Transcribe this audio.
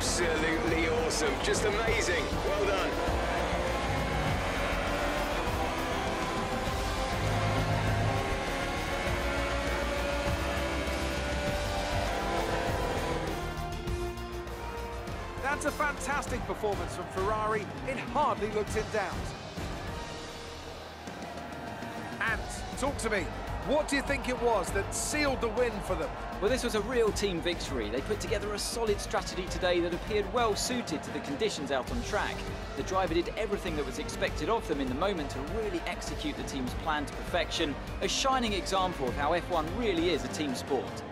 Absolutely awesome. Just amazing. Well done. That's a fantastic performance from Ferrari. It hardly looked in doubt. And talk to me. What do you think it was that sealed the win for them? Well, this was a real team victory. They put together a solid strategy today that appeared well suited to the conditions out on track. The driver did everything that was expected of them in the moment to really execute the team's plan to perfection, a shining example of how F1 really is a team sport.